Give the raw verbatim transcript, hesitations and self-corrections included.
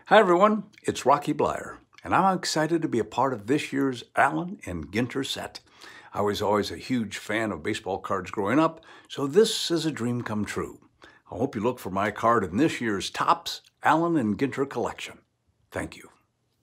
Hi everyone, it's Rocky Bleier, and I'm excited to be a part of this year's Allen and Ginter set. I was always a huge fan of baseball cards growing up, so this is a dream come true. I hope you look for my card in this year's Topps Allen and Ginter collection. Thank you.